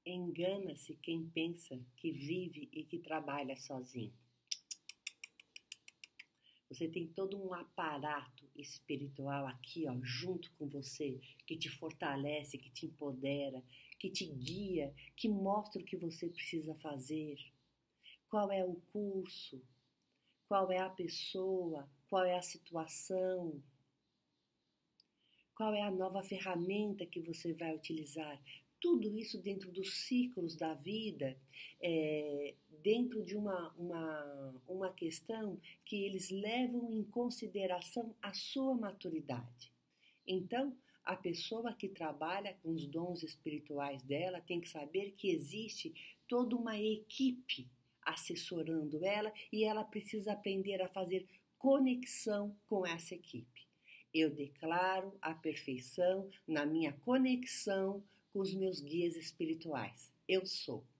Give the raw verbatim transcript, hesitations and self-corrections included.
Engana-se quem pensa que vive e que trabalha sozinho. Você tem todo um aparato espiritual aqui, ó, junto com você, que te fortalece, que te empodera, que te guia, que mostra o que você precisa fazer, qual é o curso, qual é a pessoa, qual é a situação, qual é a nova ferramenta que você vai utilizar. Tudo isso dentro dos ciclos da vida, é, dentro de uma, uma, uma questão que eles levam em consideração a sua maturidade. Então, a pessoa que trabalha com os dons espirituais dela tem que saber que existe toda uma equipe assessorando ela e ela precisa aprender a fazer conexão com essa equipe. Eu declaro a perfeição na minha conexão com os meus guias espirituais. Eu sou.